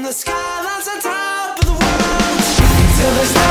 the sky, that's on top of the world. Till there's